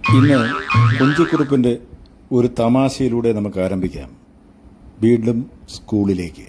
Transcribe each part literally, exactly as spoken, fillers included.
ഇന്ന് കുഞ്ചുകുറുപ്പിൻ്റെ ഒരു തമാശയിലൂടെ നമുക്ക് ആരംഭിക്കാം. വീണ്ടും സ്കൂളിലേക്ക്.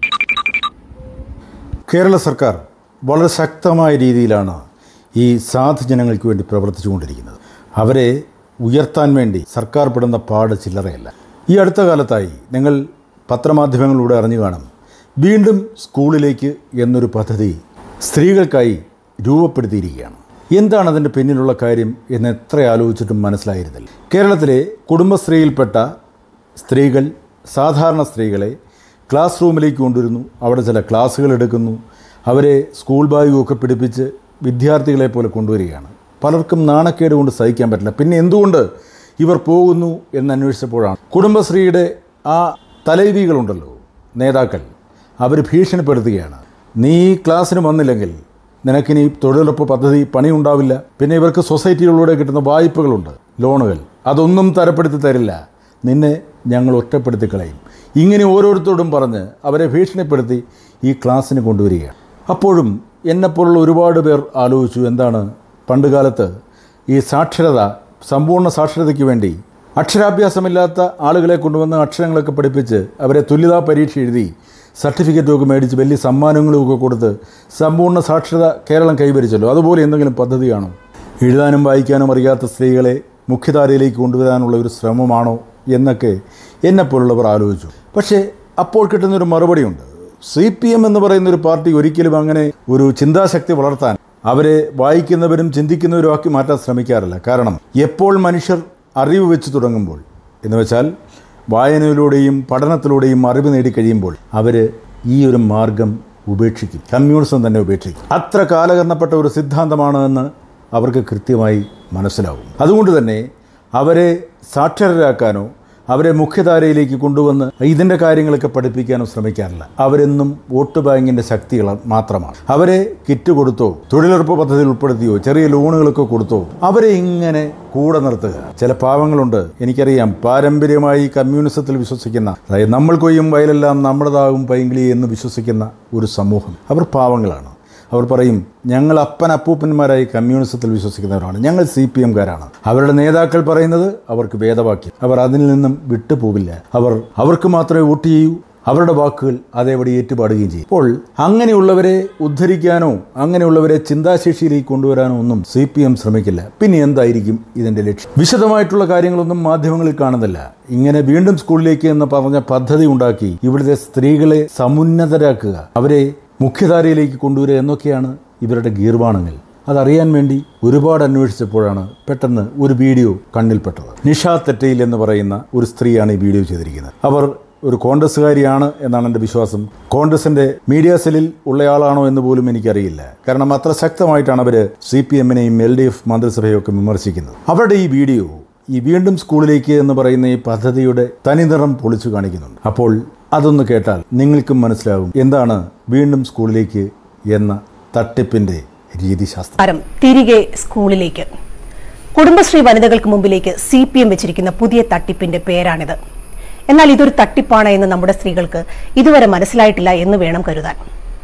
കേരള സർക്കാർ വളരെ ശക്തമായ രീതിയിലാണ് ഈ സാധുജനങ്ങൾക്ക് വേണ്ടി പ്രവർത്തിച്ചുകൊണ്ടിരിക്കുന്നത്. അവരെ ഉയർത്താൻ വേണ്ടി സർക്കാർ പെടുന്ന പാട് ചില്ലറയല്ല. ഈ അടുത്ത കാലത്തായി നിങ്ങൾ പത്രമാധ്യമങ്ങളിലൂടെ അറിഞ്ഞു കാണും, വീണ്ടും സ്കൂളിലേക്ക് എന്നൊരു പദ്ധതി സ്ത്രീകൾക്കായി രൂപപ്പെടുത്തിയിരിക്കുകയാണ്. എന്താണ് അതിൻ്റെ പിന്നിലുള്ള കാര്യം എന്ന് എത്ര ആലോചിച്ചിട്ടും മനസ്സിലായിരുന്നില്ല. കേരളത്തിലെ കുടുംബശ്രീയിൽപ്പെട്ട സ്ത്രീകൾ സാധാരണ സ്ത്രീകളെ ക്ലാസ് റൂമിലേക്ക് കൊണ്ടുവരുന്നു. അവിടെ ചില ക്ലാസ്സുകൾ എടുക്കുന്നു. അവരെ സ്കൂൾ ബാഗുമൊക്കെ പിടിപ്പിച്ച് വിദ്യാർത്ഥികളെ പോലെ കൊണ്ടുവരികയാണ്. പലർക്കും നാണക്കേട് കൊണ്ട് സഹിക്കാൻ പറ്റില്ല. പിന്നെ എന്തുകൊണ്ട് ഇവർ പോകുന്നു എന്ന് അന്വേഷിച്ചപ്പോഴാണ് കുടുംബശ്രീയുടെ ആ തലൈവികളുണ്ടല്ലോ, നേതാക്കൾ, അവർ ഭീഷണിപ്പെടുത്തുകയാണ്. നീ ക്ലാസ്സിന് വന്നില്ലെങ്കിൽ നിനക്കിനി തൊഴിലുറപ്പ് പദ്ധതി പണിയുണ്ടാവില്ല. പിന്നെ ഇവർക്ക് സൊസൈറ്റികളിലൂടെ കിട്ടുന്ന വായ്പകളുണ്ട്, ലോണുകൾ, അതൊന്നും തരപ്പെടുത്തി തരില്ല. നിന്നെ ഞങ്ങൾ ഒറ്റപ്പെടുത്തി കളയും. ഇങ്ങനെ ഓരോരുത്തരോടും പറഞ്ഞ് അവരെ ഭീഷണിപ്പെടുത്തി ഈ ക്ലാസ്സിന് കൊണ്ടുവരികയാണ്. അപ്പോഴും എന്നെപ്പോലുള്ള ഒരുപാട് പേർ ആലോചിച്ചു, എന്താണ് പണ്ട് കാലത്ത് ഈ സാക്ഷരത, സമ്പൂർണ്ണ സാക്ഷരതയ്ക്ക് വേണ്ടി അക്ഷരാഭ്യാസമില്ലാത്ത ആളുകളെ കൊണ്ടുവന്ന് അക്ഷരങ്ങളൊക്കെ പഠിപ്പിച്ച് അവരെ തുല്യതാ പരീക്ഷ എഴുതി സർട്ടിഫിക്കറ്റുമൊക്കെ മേടിച്ച് വലിയ സമ്മാനങ്ങളുമൊക്കെ കൊടുത്ത് സമ്പൂർണ്ണ സാക്ഷരത കേരളം കൈവരിച്ചല്ലോ. അതുപോലെ എന്തെങ്കിലും പദ്ധതിയാണോ? എഴുതാനും വായിക്കാനും അറിയാത്ത സ്ത്രീകളെ മുഖ്യധാരയിലേക്ക് കൊണ്ടുവരാനുള്ള ഒരു ശ്രമമാണോ എന്നൊക്കെ എന്നെപ്പോലുള്ളവർ ആലോചിച്ചു. പക്ഷേ അപ്പോൾ കിട്ടുന്നൊരു മറുപടിയുണ്ട്. സി പി എം എന്ന് പറയുന്നൊരു പാർട്ടി ഒരിക്കലും അങ്ങനെ ഒരു ചിന്താശക്തി വളർത്താൻ അവരെ വായിക്കുന്നവരും ചിന്തിക്കുന്നവരും ആക്കി മാറ്റാൻ ശ്രമിക്കാറില്ല. കാരണം എപ്പോൾ മനുഷ്യർ അറിവ് വെച്ച് തുടങ്ങുമ്പോൾ, എന്ന് വെച്ചാൽ വായനയിലൂടെയും പഠനത്തിലൂടെയും അറിവ് നേടിക്കഴിയുമ്പോൾ അവർ ഈ ഒരു മാർഗം ഉപേക്ഷിക്കും. കമ്മ്യൂണിസം തന്നെ ഉപേക്ഷിക്കും. അത്ര കാലഹരണപ്പെട്ട ഒരു സിദ്ധാന്തമാണ് എന്ന് അവർക്ക് കൃത്യമായി മനസ്സിലാവും. അതുകൊണ്ട് തന്നെ അവരെ സാക്ഷരരാക്കാനോ അവരെ മുഖ്യധാരയിലേക്ക് കൊണ്ടുവന്ന് ഇതിൻ്റെ കാര്യങ്ങളൊക്കെ പഠിപ്പിക്കാനോ ശ്രമിക്കാറില്ല. അവരെന്നും വോട്ട് ബാങ്കിൻ്റെ ശക്തികൾ മാത്രമാണ്. അവരെ കിറ്റ് കൊടുത്തോ തൊഴിലുറപ്പ് പദ്ധതിയിൽ ഉൾപ്പെടുത്തിയോ ചെറിയ ലോണുകളൊക്കെ കൊടുത്തോ അവരെ ഇങ്ങനെ കൂടെ നിർത്തുക. ചില പാവങ്ങളുണ്ട്, എനിക്കറിയാം, പാരമ്പര്യമായി കമ്മ്യൂണിസത്തിൽ വിശ്വസിക്കുന്ന, അതായത് നമ്മൾ കൊയ്യും വയലെല്ലാം നമ്മുടേതാകും പൈങ്കിളി എന്ന് വിശ്വസിക്കുന്ന ഒരു സമൂഹം. അവർ പാവങ്ങളാണ്. അവർ പറയും, ഞങ്ങൾ അപ്പൻ അപ്പൂപ്പന്മാരായി കമ്മ്യൂണിസത്തിൽ വിശ്വസിക്കുന്നവരാണ്, ഞങ്ങൾ സി പി എംകാരാണ്. അവരുടെ നേതാക്കൾ പറയുന്നത് അവർക്ക് വേദവാക്യം. അവർ അതിൽ നിന്നും വിട്ടുപോകില്ല. അവർ അവർക്ക് മാത്രമേ വോട്ട് ചെയ്യൂ. അവരുടെ വാക്കുകൾ അതേപടി ഏറ്റുപാടുകയും ചെയ്യും. അപ്പോൾ അങ്ങനെയുള്ളവരെ ഉദ്ധരിക്കാനോ അങ്ങനെയുള്ളവരെ ചിന്താശേഷിയിലേക്ക് കൊണ്ടുവരാനോ ഒന്നും സി പി എം ശ്രമിക്കില്ല. പിന്നെ എന്തായിരിക്കും ഇതിൻ്റെ ലക്ഷ്യം? വിശദമായിട്ടുള്ള കാര്യങ്ങളൊന്നും മാധ്യമങ്ങളിൽ കാണുന്നില്ല. ഇങ്ങനെ വീണ്ടും സ്കൂളിലേക്ക് എന്ന് പറഞ്ഞ പദ്ധതി ഉണ്ടാക്കി ഇവിടുത്തെ സ്ത്രീകളെ സമുന്നതരാക്കുക, അവരെ മുഖ്യധാരയിലേക്ക് കൊണ്ടുവരിക എന്നൊക്കെയാണ് ഇവരുടെ ഗീർവാണങ്ങൾ. അതറിയാൻ വേണ്ടി ഒരുപാട് അന്വേഷിച്ചപ്പോഴാണ് പെട്ടെന്ന് ഒരു വീഡിയോ കണ്ണിൽപ്പെട്ടത്. നിഷ തെറ്റയിൽ എന്ന് പറയുന്ന ഒരു സ്ത്രീയാണ് ഈ വീഡിയോ ചെയ്തിരിക്കുന്നത്. അവർ ഒരു കോൺഗ്രസ്സുകാരിയാണ് എന്നാണ് എൻ്റെ വിശ്വാസം. കോൺഗ്രസിൻ്റെ മീഡിയ സെല്ലിൽ ഉള്ളയാളാണോ എന്ന് പോലും എനിക്കറിയില്ല. കാരണം അത്ര ശക്തമായിട്ടാണ് അവർ സി പി എമ്മിനെയും എൽ ഡി എഫ് മന്ത്രിസഭയൊക്കെ വിമർശിക്കുന്നത്. അവരുടെ ഈ വീഡിയോ ഈ വീണ്ടും സ്കൂളിലേക്ക് എന്ന് പറയുന്ന ഈ പദ്ധതിയുടെ തനിനിറം പൊളിച്ചു കാണിക്കുന്നുണ്ട്. അപ്പോൾ അതൊന്ന് കേട്ടാൽ നിങ്ങൾക്കും മനസ്സിലാവും എന്താണ് വീണ്ടും സ്കൂളിലേക്ക് എന്ന തട്ടിപ്പിന്റെ രീതിശാസ്ത്രം. തിരികെ സ്കൂളിലേക്ക്. കുടുംബശ്രീ വനിതകൾക്ക് മുമ്പിലേക്ക് സി പി എം വെച്ചിരിക്കുന്ന പുതിയ തട്ടിപ്പിന്റെ പേരാണിത്. എന്നാൽ ഇതൊരു തട്ടിപ്പാണ് എന്ന് നമ്മുടെ സ്ത്രീകൾക്ക് ഇതുവരെ മനസ്സിലായിട്ടില്ല എന്ന് വേണം കരുതാൻ.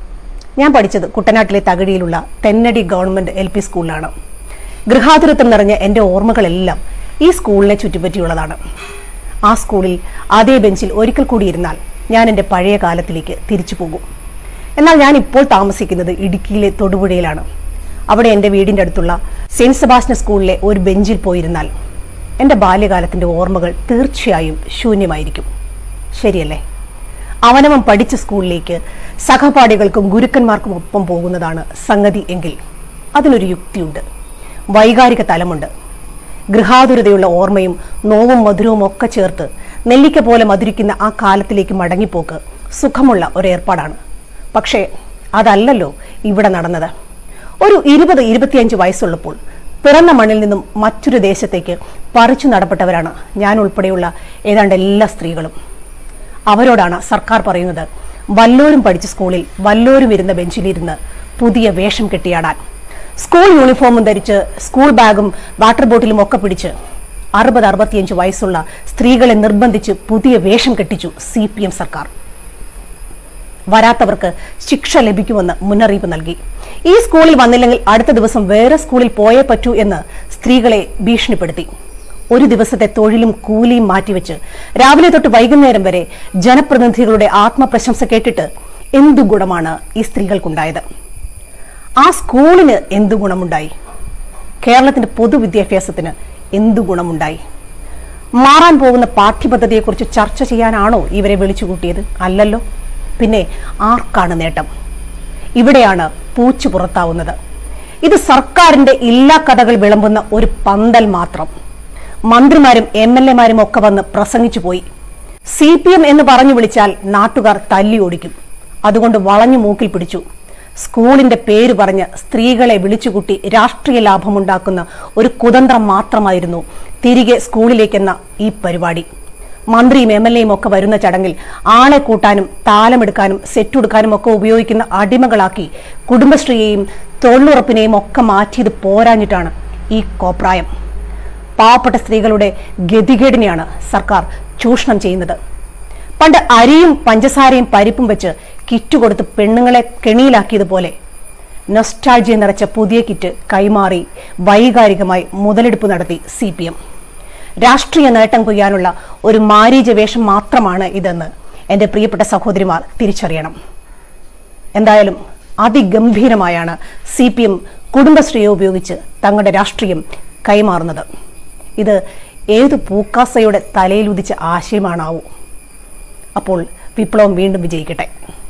ഞാൻ പഠിച്ചത് കുട്ടനാട്ടിലെ തകഴിയിലുള്ള തെന്നടി ഗവൺമെന്റ് എൽ പി സ്കൂളിലാണ്. ഗൃഹാതുരത്വം നിറഞ്ഞ എൻ്റെ ഓർമ്മകളെല്ലാം ഈ സ്കൂളിനെ ചുറ്റിപ്പറ്റിയുള്ളതാണ്. ആ സ്കൂളിൽ അതേ ബെഞ്ചിൽ ഒരിക്കൽ കൂടി ഇരുന്നാൽ ഞാൻ എൻ്റെ പഴയ കാലത്തിലേക്ക് തിരിച്ചു പോകും. എന്നാൽ ഞാൻ ഇപ്പോൾ താമസിക്കുന്നത് ഇടുക്കിയിലെ തൊടുപുഴയിലാണ്. അവിടെ എൻ്റെ വീടിൻ്റെ അടുത്തുള്ള സെയിൻറ്റ് സെബാസ്റ്റ്യൻ സ്കൂളിലെ ഒരു ബെഞ്ചിൽ പോയിരുന്നാൽ എൻ്റെ ബാല്യകാലത്തിൻ്റെ ഓർമ്മകൾ തീർച്ചയായും ശൂന്യമായിരിക്കും. ശരിയല്ലേ? അവനവൻ പഠിച്ച സ്കൂളിലേക്ക് സഹപാഠികൾക്കും ഗുരുക്കന്മാർക്കും ഒപ്പം പോകുന്നതാണ് സംഗതി എങ്കിൽ അതിനൊരു യുക്തിയുണ്ട്, വൈകാരിക തലമുണ്ട്. ഗൃഹാതുരതയുള്ള ഓർമ്മയും നോവും മധുരവും ഒക്കെ ചേർത്ത് നെല്ലിക്ക പോലെ മധുരിക്കുന്ന ആ കാലത്തിലേക്ക് മടങ്ങിപ്പോക്ക് സുഖമുള്ള ഒരേർപ്പാടാണ്. പക്ഷേ അതല്ലല്ലോ ഇവിടെ നടന്നത്. ഒരു ഇരുപത് ഇരുപത്തിയഞ്ച് വയസ്സുള്ളപ്പോൾ പിറന്ന മണ്ണിൽ നിന്നും മറ്റൊരു ദേശത്തേക്ക് പറിച്ചു നടപ്പെട്ടവരാണ് ഞാൻ ഉൾപ്പെടെയുള്ള ഏതാണ്ട് എല്ലാ സ്ത്രീകളും. അവരോടാണ് സർക്കാർ പറയുന്നത്, വല്ലോരും പഠിച്ച സ്കൂളിൽ വല്ലോരും ഇരുന്ന ബെഞ്ചിലിരുന്ന് പുതിയ വേഷം കെട്ടിയാടാൻ, സ്കൂൾ യൂണിഫോമും ധരിച്ച് സ്കൂൾ ബാഗും വാട്ടർ ബോട്ടിലും ഒക്കെ പിടിച്ച് അറുപത് അറുപത്തിയഞ്ച് വയസ്സുള്ള സ്ത്രീകളെ നിർബന്ധിച്ച് പുതിയ വേഷം കെട്ടിച്ചു സി പി എം സർക്കാർ. വരാത്തവർക്ക് ശിക്ഷ ലഭിക്കുമെന്ന് മുന്നറിയിപ്പ് നൽകി. ഈ സ്കൂളിൽ വന്നില്ലെങ്കിൽ അടുത്ത ദിവസം വേറെ സ്കൂളിൽ പോയേ പറ്റൂ എന്ന് സ്ത്രീകളെ ഭീഷണിപ്പെടുത്തി. ഒരു ദിവസത്തെ തൊഴിലും കൂലിയും മാറ്റിവെച്ച് രാവിലെ തൊട്ട് വൈകുന്നേരം വരെ ജനപ്രതിനിധികളുടെ ആത്മപ്രശംസ കേട്ടിട്ട് എന്തു ഗുണമാണ് ഈ സ്ത്രീകൾക്കുണ്ടായത്? ആ സ്കൂളിന് എന്തു ഗുണമുണ്ടായി? കേരളത്തിന്റെ പൊതുവിദ്യാഭ്യാസത്തിന് എന്തു ഗുണമുണ്ടായി? മാറാൻ പോകുന്ന പാഠ്യപദ്ധതിയെക്കുറിച്ച് ചർച്ച ചെയ്യാനാണോ ഇവരെ വിളിച്ചുകൂട്ടിയത്? അല്ലല്ലോ. പിന്നെ ആർക്കാണ് നേട്ടം? ഇവിടെയാണ് പൂച്ചു പുറത്താവുന്നത്. ഇത് സർക്കാരിന്റെ ഇല്ലാ കഥകൾ വിളമ്പുന്ന ഒരു പന്തൽ മാത്രം. മന്ത്രിമാരും എം എൽ എമാരും ഒക്കെ വന്ന് പ്രസംഗിച്ചു പോയി. സി പി എം എന്ന് പറഞ്ഞു വിളിച്ചാൽ നാട്ടുകാർ തല്ലി ഓടിക്കും. അതുകൊണ്ട് വളഞ്ഞു മൂക്കിൽ പിടിച്ചു. സ്കൂളിന്റെ പേര് പറഞ്ഞ് സ്ത്രീകളെ വിളിച്ചുകൂട്ടി രാഷ്ട്രീയ ലാഭമുണ്ടാക്കുന്ന ഒരു കുതന്ത്രം മാത്രമായിരുന്നു തിരികെ സ്കൂളിലേക്കെന്ന ഈ പരിപാടി. മന്ത്രിയും എം എൽ എയും ഒക്കെ വരുന്ന ചടങ്ങിൽ ആളെ കൂട്ടാനും താലമെടുക്കാനും സെറ്റുടുക്കാനും ഒക്കെ ഉപയോഗിക്കുന്ന അടിമകളാക്കി കുടുംബശ്രീയെയും തൊഴിലുറപ്പിനെയും ഒക്കെ മാറ്റിയത് പോരാഞ്ഞിട്ടാണ് ഈ കോപ്രായം. പാവപ്പെട്ട സ്ത്രീകളുടെ ഗതികേടിനെയാണ് സർക്കാർ ചൂഷണം ചെയ്യുന്നത്. പണ്ട് അരിയും പഞ്ചസാരയും പരിപ്പും വെച്ച് കിറ്റ് കൊടുത്ത് പെണ്ണുങ്ങളെ കെണിയിലാക്കിയതുപോലെ നൊസ്റ്റാൾജിയ നിറച്ച പുതിയ കിറ്റ് കൈമാറി വൈകാരികമായി മുതലെടുപ്പ് നടത്തി സി പി എം. രാഷ്ട്രീയ നേട്ടം കൊയ്യാനുള്ള ഒരു മാരീച വേഷം മാത്രമാണ് ഇതെന്ന് എൻ്റെ പ്രിയപ്പെട്ട സഹോദരിമാർ തിരിച്ചറിയണം. എന്തായാലും അതിഗംഭീരമായാണ് സി പി എം കുടുംബശ്രീയെ ഉപയോഗിച്ച് തങ്ങളുടെ രാഷ്ട്രീയം കൈമാറുന്നത്. ഇത് ഏതു പൂക്കാസയുടെ തലയിലുദിച്ച ആശയമാണാവൂ. അപ്പോൾ വിപ്ലവം വീണ്ടും വിജയിക്കട്ടെ.